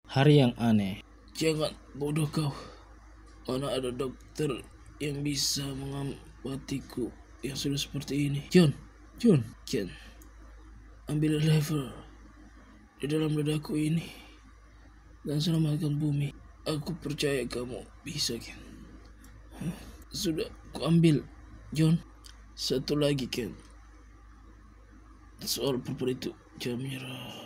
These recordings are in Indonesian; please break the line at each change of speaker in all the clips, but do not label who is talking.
Hari yang aneh. Jangan bodoh kau. Mana ada dokter yang bisa mengobatiku yang sudah seperti ini. John, ambil lever di dalam dadaku ini dan selamatkan bumi. Aku percaya kamu bisa, Ken. Sudah ku ambil, John. Satu lagi, Ken. Soal perempuan itu, jangan menyerah.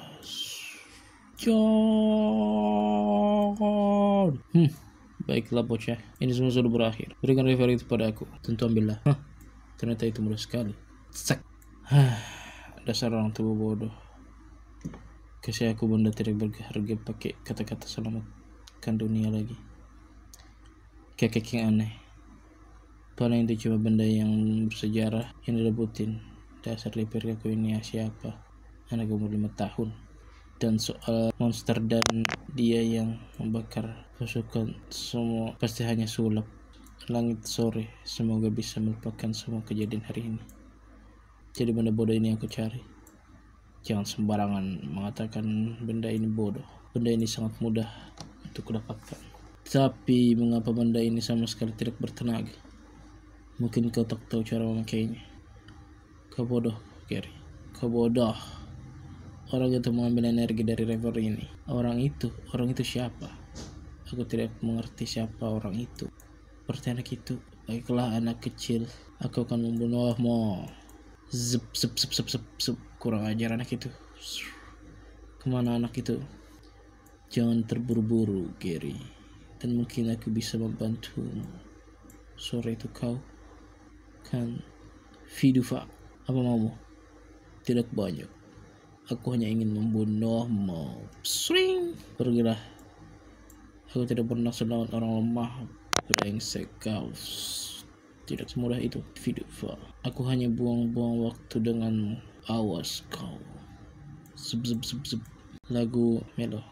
John. Baiklah bocah, ini semua sudah berakhir. Berikan refer itu pada aku. Tentu ambillah. Ternyata itu mudah sekali. Sak. Dasar orang tua bodoh. Kasih aku benda tidak berharga pakai kata-kata selamatkan dunia lagi. Kakek yang aneh. Paling itu cuma benda yang bersejarah yang direbutin. Dasar refer aku ini siapa? Anak umur 5 tahun. Dan soal monster dan dia yang membakar pasukan, semua pasti hanya sulap. Langit sore, semoga bisa melupakan semua kejadian hari ini. Jadi benda bodoh ini yang aku cari. Jangan sembarangan mengatakan benda ini bodoh. Benda ini sangat mudah untuk kudapatkan. Tapi mengapa benda ini sama sekali tidak bertenaga? Mungkin kau tak tahu cara memakainya. Kau bodoh, Gary. Kau bodoh. Orang itu mengambil energi dari rever ini. Orang itu siapa? Aku tidak mengerti siapa orang itu. Seperti anak itu. Baiklah anak kecil, aku akan membunuhmu. Zep. Kurang ajar anak itu. Kemana anak itu? Jangan terburu-buru, Gary. Dan mungkin aku bisa membantumu. Sore itu kau kan Viduva. Apa maumu? Tidak banyak. Aku hanya ingin membunuhmu. Swing. Pergilah. Aku tidak pernah melawan orang lemah. Brengsek kau. Tidak semudah itu, Viduva. Aku hanya buang-buang waktu denganmu. Awas kau. Zep. Lagu melo.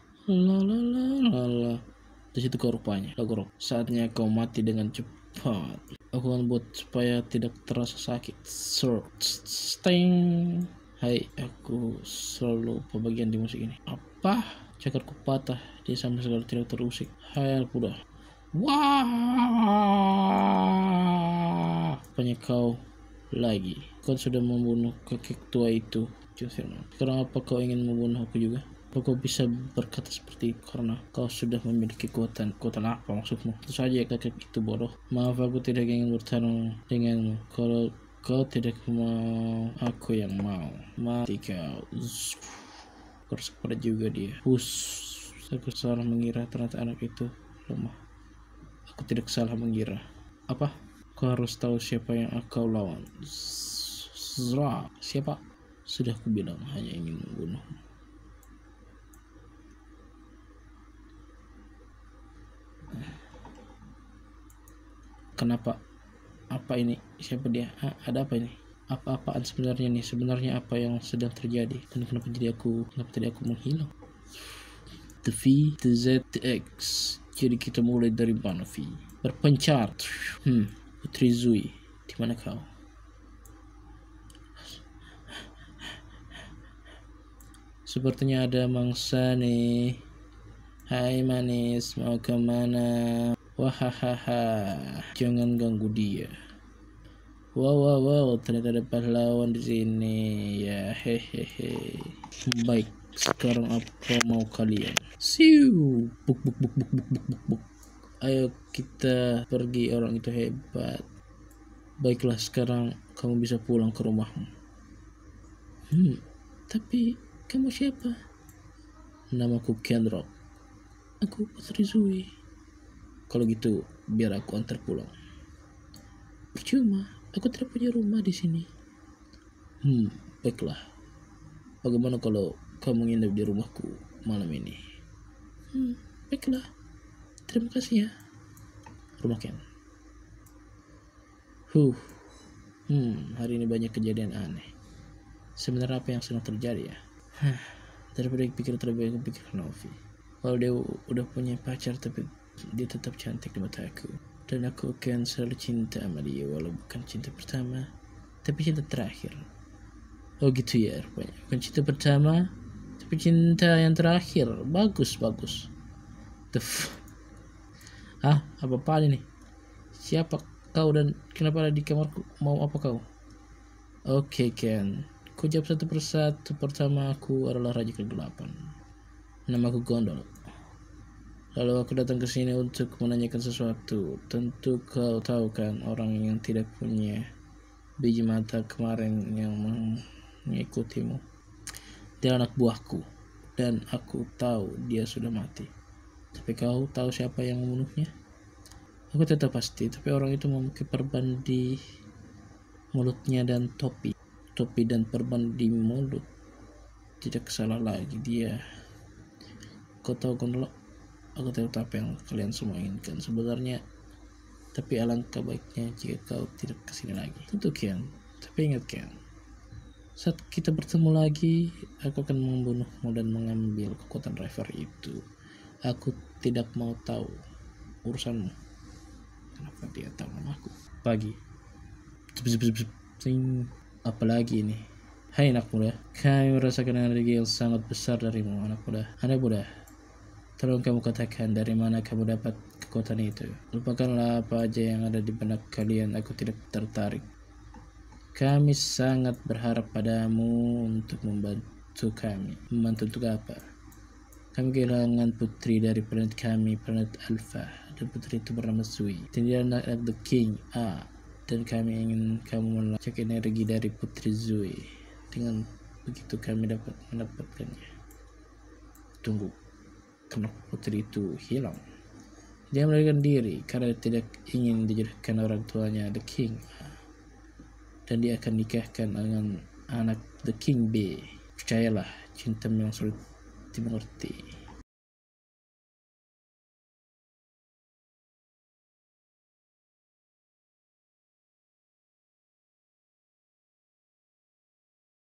La. Di situ kau rupanya. Lagu rock. Saatnya kau mati dengan cepat. Aku akan buat supaya tidak terasa sakit. Sting. Hai, aku selalu lupa bagian di musik ini. Apa? Cakarku patah. Dia sama sekali tidak terusik. Hai, udah. Wah, apanya kau lagi? Kau sudah membunuh kakek tua itu. Sekarang apa kau ingin membunuh aku juga? Kau bisa berkata seperti itu karena kau sudah memiliki kekuatan apa maksudmu? Tentu saja kakek itu bodoh. Maaf, aku tidak ingin bertarung denganmu. Kalau kau tidak mau, aku yang mau. Mati kau. Harus kepada juga dia. Aku salah mengira ternyata anak itu lemah. Aku tidak salah mengira. Apa? Kau harus tahu siapa yang kau lawan. Siapa? Sudah kubilang hanya ingin membunuh. Kenapa? Apa ini? Siapa dia? Ada apa ini? Apa-apaan sebenarnya nih? Sebenarnya apa yang sedang terjadi? Dan kenapa tadi aku menghilang? The V, the Z, the X. Jadi kita mulai dari mana, V? Berpencar. Putri Zui, di mana kau? Sepertinya ada mangsa nih. Hai manis, mau kemana? Wahahaha, jangan ganggu dia. Wow, ternyata ada pahlawan di sini ya, hehehe. Baik, sekarang apa mau kalian? Siu, buk. Ayo kita pergi, orang itu hebat. Baiklah, sekarang kamu bisa pulang ke rumahmu. Tapi kamu siapa? Namaku Kenrock. Aku Putri Zui. Kalau gitu, biar aku antar pulang. Percuma, aku tidak punya rumah di sini. Baiklah. Bagaimana kalau kamu nginep di rumahku malam ini? Baiklah. Terima kasih ya. Rumah Ken. Hari ini banyak kejadian aneh. Sebenarnya apa yang sedang terjadi ya? Daripada pikir terbaik, aku pikir Novi. Kalau dia udah punya pacar, tapi dia tetap cantik di mata aku. Dan aku akan selalu cinta sama dia, walau bukan cinta pertama, tapi cinta terakhir. Oh gitu ya rupanya. Bukan cinta pertama, Tapi cinta yang terakhir, bagus. Apa ini? Siapa kau dan kenapa ada di kamarku? Mau apa kau? Oke, Ken. Ku jawab satu persatu. Pertama, aku adalah Raja Kegelapan. Namaku Gondol. Lalu aku datang ke sini untuk menanyakan sesuatu. Tentu kau tahu kan, orang yang tidak punya biji mata kemarin yang mengikutimu. Dia anak buahku, dan aku tahu dia sudah mati. Tapi kau tahu siapa yang membunuhnya? Aku tetap pasti, tapi orang itu memakai perban di mulutnya dan topi dan perban di mulut. Tidak salah lagi dia. Kau tahu Gondol? Aku tahu apa yang kalian semua inginkan sebenarnya. Tapi alangkah baiknya jika kau tidak kesini lagi. Tentu Kian. Tapi ingat Kian, saat kita bertemu lagi, aku akan membunuhmu dan mengambil kekuatan driver itu. Aku tidak mau tahu urusanmu. Kenapa dia tahu namaku? Pagi. Apalagi ini? Hai anak muda, kami merasakan energi yang sangat besar darimu anak muda. Anak muda, tolong kamu katakan dari mana kamu dapat kekuatan itu. Lupakanlah apa aja yang ada di benak kalian, aku tidak tertarik. Kami sangat berharap padamu untuk membantu kami. Membantu untuk apa? Kami kehilangan putri dari planet kami, planet Alpha, dan putri itu bernama Zui. Dan dia anak The King A. Dan kami ingin kamu melacak energi dari putri Zui. Dengan begitu kami dapat mendapatkannya. Tunggu, kenapa putri itu hilang? Dia melarikan diri karena tidak ingin dijodohkan orang tuanya The King A. Dan dia akan nikahkan dengan anak The King B. Percayalah, cinta memang sulit dimengerti.